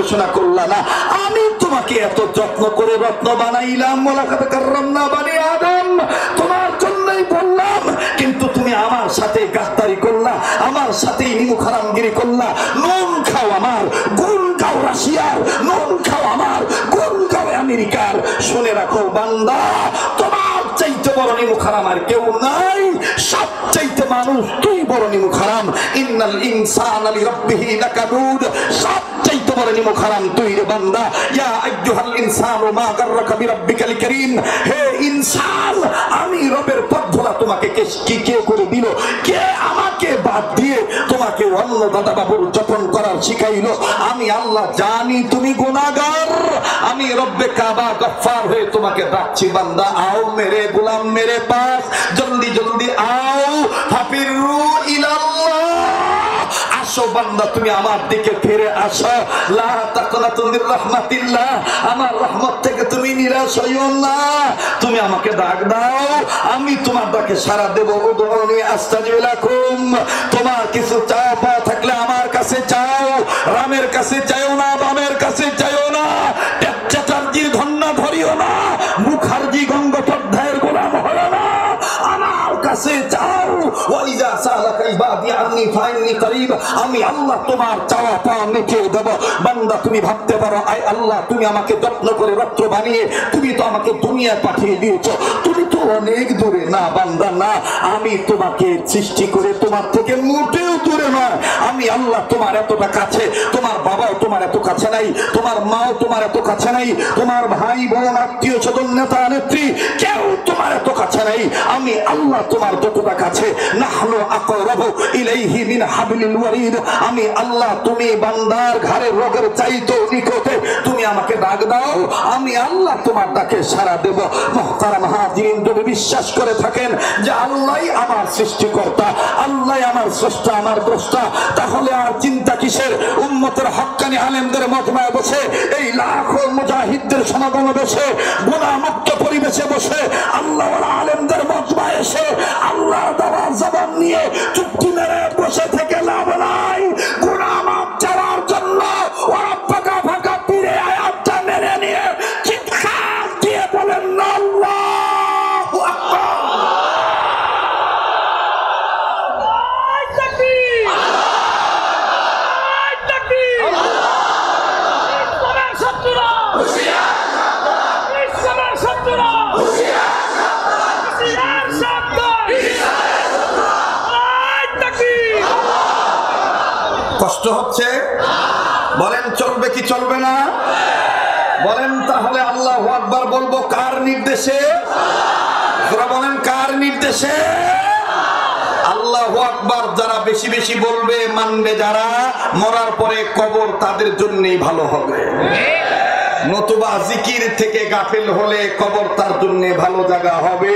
গবেষণা করলা না? আমি তোমাকে এত যত্ন করে রত্ন বানাইলাম, ওয়ালাকাদ কাররামনা বানি আদম, তোমার জন্যই বললাম, কিন্তু তুমি আমার সাথে গাদ্দারি করলা, আমার সাথে নিমুখ হারামগিরি করলা। নুন খাও আমার, গুণ খাও রাশিয়ার, নুন খাও আমার, গুণ খাও আমেরিকার। শুনে রাখো বান্দা, তোমার চাইতে বড় নিমুখ হারাম আর কেউ নাই, সবচাইতে মানুষ তুই বড় নিমুখ হারাম। ইন্নাল ইনসানা লিরাব্বিহি লাকানুদ, সবচাইতে বড় নিমুখ হারাম তুই রে বান্দা। ইয়া আইয়ুহাল ইনসানু মা গাররাকা বিরাব্বিকাল কারীম, হে ইনসান, আমি রবের পথ ভোলা তোমাকে কে করে দিল? কে আমাকে বাদ দিয়ে তোমাকে অন্য দাদা বাবুর যতন করার শিখাইলো? আমি আল্লাহ জানি তুমি গুনাহগার, আমি রব্বে কাবা গফফার হয়ে তোমাকে ডাকছি, বান্দা আও মেরে গোলাম মেরে পাস, জলদি জলদি আও, ফাফিরু ইলাল্লাহ, আসো বান্দা তুমি আমার দিকে ফিরে আসো। লা তাকনাতু মির রাহমাতিল্লাহ, আমার রহমত থেকে তুমি নিরাশ হইও না। তুমি আমাকে ডাক দাও, আমি তোমার ডাকে সাড়া দেব। উদউনি আস্তাজিব লাকুম, তোমার কিছু চাওয়া পাওয়া থাকলে আমার কাছে চাও, রামের কাছে চাইও না, বামের কাছে চাইও না, চ্যাটার্জির ধন্না ধরিও না, মুখার্জি গঙ্গোপাধ্যায়ের গোলাম হলো না, আমার কাছে চাও। ওয়াইজা সালাকা ইবাদি আন্নি ফাইন্নি করিব, আমি আল্লাহ তোমার চাওয়া পাওয়া মিটিয়ে দেব। বান্দা তুমি ভাবতে পারো, আয় আল্লাহ তুমি আমাকে যত্ন করে রত্ন বানিয়ে তুমি তো আমাকে দুনিয়ায় পাঠিয়ে দিয়েছো, তুমি তো অনেক দূরে। না বান্দা না, আমি তোমাকে সৃষ্টি করে তোমার থেকে মোটেও দূরে নয়। আমি আল্লাহ তোমার এতটা কাছে, তোমার বাবাও তোমার এত কাছে নাই, তোমার মাও তোমার এত কাছে নাই, তোমার ভাই বোন আত্মীয় স্বজন নেতা নেত্রী কেউ তোমার এত কাছে নাই। আমি আল্লাহ তোমার যতটা কাছে, নাহনু আকরাবু ইলাইহি মিন হাবলিল ওয়ারিদ, আমি আল্লাহ তুমি বান্দার ঘাড়ের রোগের চাইতে নিকটে। তুমি আমাকে ডাক দাও, আমি আল্লাহ তোমার ডাকে সাড়া দেব। মুহতারাম হাজিরিন, যদি বিশ্বাস করে থাকেন যে আল্লাহই আমার সৃষ্টিকর্তা, আল্লাহই আমার স্রষ্টা, আমার দ্রষ্টা, তাহলে আর চিন্তা কিসের? উম্মতের হক্কানি আলেমদের মজমায় বসে, এই লাখো মুজাহিদদের সমাগমে বসে, গুনাহমুক্ত পরিবেশে বসে, আল্লাহওয়ালা আলেমদের মজমায় এসে আল্লাহ দেওয়ার জবান নিয়ে চুক্তি মেরে বসে থেকে লাভ নাই। গুনাহ মাফ চাওয়ার জন্য ওরা ফাঁকা ফাঁকা পীরে আয়াতটা মেনে নিয়ে চিৎকার দিয়ে বলেন না আল্লাহু আকবার। কষ্ট হচ্ছে? বলেন চলবে কি চলবে না? বলেন তাহলে আল্লাহু আকবার বলবো কার নির্দেশে? তোরা বলেন কার নির্দেশে? আল্লাহু আকবার যারা বেশি বেশি বলবে, মানবে যারা, মরার পরে কবর তাদের জন্যই ভালো হবে। নতুবা জিকির থেকে গাফিল হলে কবর তার জন্য ভালো জায়গা হবে।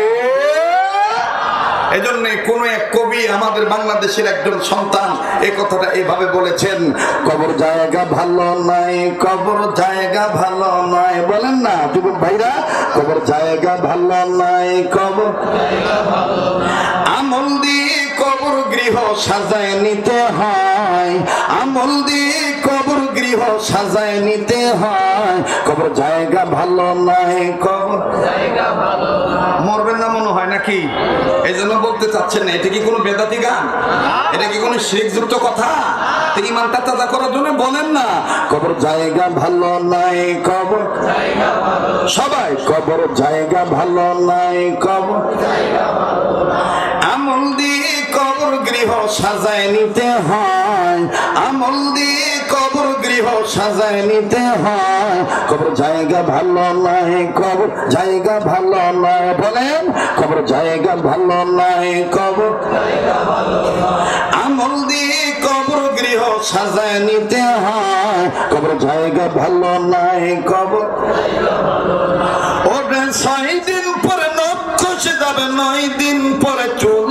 এজন্য কোন এক কবি, আমাদের বাংলাদেশের একজন সন্তান, এই কথাটা এভাবে বলেছেন, কবর জায়গা ভালো নয়, কবর জায়গা ভালো নয়। বলেন না যুবক ভাইরা, কবর জায়গা ভালো নয়, কবর জায়গা ভালো নয়। আমল দিয়ে কবর গৃহ সাজায় নিতে হয়, আমল দিয়ে কবর গৃহ সাজায় নিতে হয়। কবর জায়গা ভালো নয়, কবর জায়গা ভালো নয়। মরবেন না মনে হয় নাকি? এই জন্য বলতে চাচ্ছেন না। এটা কি কোনো বেদাতি গান? এটা কি কোনো শিরকযুক্ত কথা? ইমানটা তাজা করার জন্য বলেন না, কবর জায়গা ভালো নয়, কবর জায়গা ভালো। সবাই কবর জায়গা ভালো নয়, কবর জায়গা ভালো নয়। আমল দিয়ে কবর গৃহ সাজায় নিতে হয়, আমল দিয়ে কবর গৃহ সাজায় নিতে হয়। কবর জায়গা ভালো নয়, কবর জায়গা ভালো নয়। বলেন কবর জায়গা ভালো নয়, কবর জায়গা ভালো নয়। আমল দিয়ে কবর গৃহ সাজায় নিতে হয়, কবর জায়গা ভালো নয়, কবর জায়গা ভালো নয়। ওরে 6 দিন পরে নখ খসে যাবে, 9 দিন পরে চুল।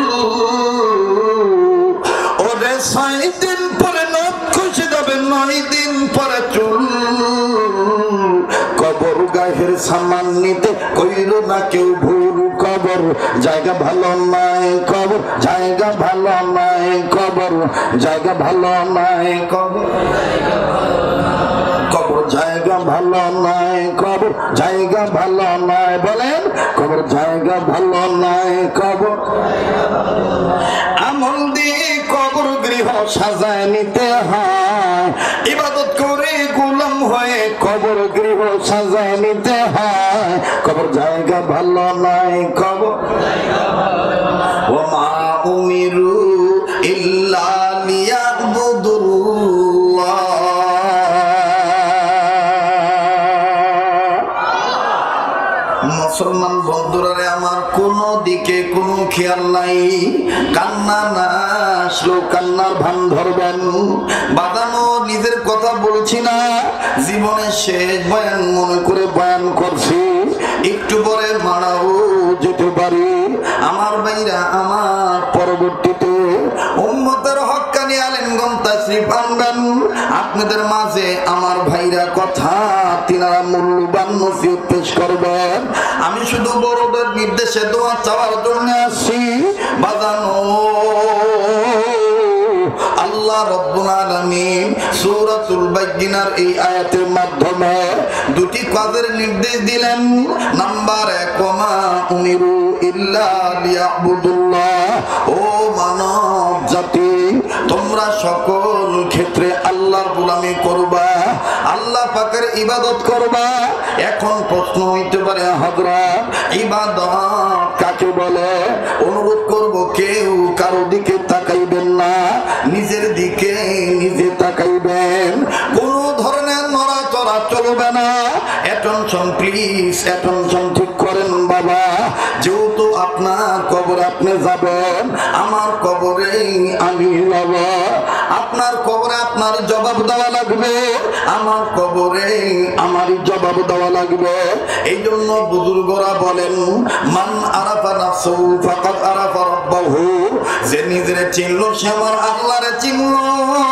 ওরে 6 দিন পরে নখ খসে যাবে, 9 দিন পরে চুল। কবর গায়ের সামান নিতে কইল না কেউ ভুল, কবর জায়গা ভালো নয়, কবর জায়গা ভালো নয়, কবর জায়গা ভালো নয়, কবর জায়গা ভালো নয়। কবর ভালো নয়, কবর জায়গা ভালো নয়। বলেন কবর জায়গা ভালো নয়, কবর আমল দিয়ে কবর গৃহ সাজায় নিতে হয়, ইবাদত করে গোলাম হয়ে কবর গৃহ সাজায় নিতে হয়। কবর জায়গা ভালো নয়, কবর ওমা উমিরু ইল্লা লিয়াবুদুল্লাহ। মুসলমান বন্ধুরা আমার কোন দিকে কোনো খেয়াল নাই, কান্না না আসলো কান্নার ভান ধরবেন। বাদানো নিজের কথা বলছি না, জীবনের শেষ বয়ান মনে করে বয়ান করছি, একটু পরে মারাও যেতে পারি। আমার ভাইরা আমার পরবর্তীতে উম্মতের হক্কানি আলেমগণ তাশরীফ আনবেন আপনাদের মাঝে। আমার ভাইরা কথা তিনারা মূল্যবান নসিহত পেশ করবেন। আমি শুধু বড়দের নির্দেশে দোয়া চাওয়ার জন্য আসছি। বাজানো আল্লাহ রাব্বুল আলামিন সূরাতুল বায়িনার এই আয়াতের মাধ্যমে দুটি কাজের নির্দেশ দিলেন। নাম্বার 1, ওমা উমিরু ইল্লা লিয়াবুদুল্লাহ। ও মানব জাতি, তোমরা সকল ক্ষেত্রে আল্লাহর গোলামি করবা, আল্লাহ পাকের ইবাদত করবা। এখন প্রশ্ন হইতে পারে হযরত ইবাদত কাকে বলে? অনুরোধ করব কেউ কারো দিকে তাকাইবেন না, নিজের দিকে নিজে তাকাইবেন। কোন ধরনের নড়াচড়া চলবে না। অ্যাটেনশন প্লিজ, অ্যাটেনশন ঠিক করেন বাবা। যেহেতু আপনার কবর আপনি যাবেন, আমার কবরে আমি যাব। আপনার কবরে আপনার জবাব দেওয়া লাগবে, আমার কবরে আমারই জবাব দেওয়া লাগবে। এই জন্য বুজুর্গরা বলেন মান আরাফা নাফসাহু ফাকাদ আরাফা রাব্বাহু। যে নিজের চিনলো সে আমার আল্লাহরে চিনলো,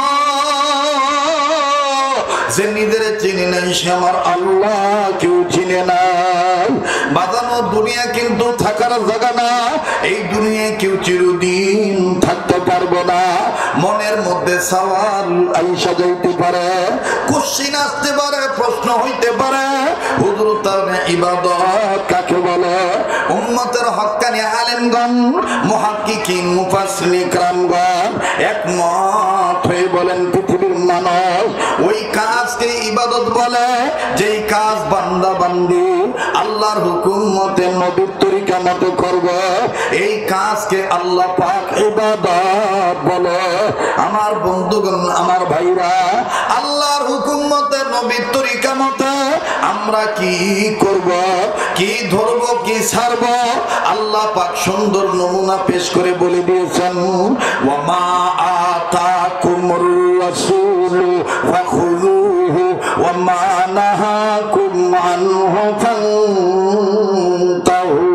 যে নিজের চিনে নাই সে আমার আল্লাহ কেউ চিনে নাই। বাজানো দুনিয়া কিন্তু থাকার জায়গা না, এই দুনিয়ায় কেউ চিরদিন থাকতে পারবো না। মনের মধ্যে সওয়াল আইসা যাইতে পারে, কোশ্চিন আসতে পারে, প্রশ্ন হইতে পারে, হুজুর তাহলে ইবাদত কাকে বলে? উম্মতের হক্কানি আলেমগণ, মুহাক্কিকিন, মুফাসসিরিন کرامগণ একমত হয়ে বলেন পৃথিবীর মানুষ ওই কাজকে ইবাদত বলে যেই কাজ বান্দা বান্দি আল্লাহর হুকুম মতে নবীর তরিকা মতে করবে, এই কাজকে আল্লাহ পাক ইবাদত বলে। আমার বন্ধুগণ, আমার ভাইরা, আল্লাহর হুকুম মতে নবীর তরিকা মতে আমরা কি করব, কি ধরব, কি ছাড়ব, আল্লাহ পাক সুন্দর নমুনা পেশ করে বলে দিয়েছেন ওয়া মা আতাকুমুর রাসূলু ফাখুযুহু ওয়া মা নাহাকুম আনহু ফান্তাহু।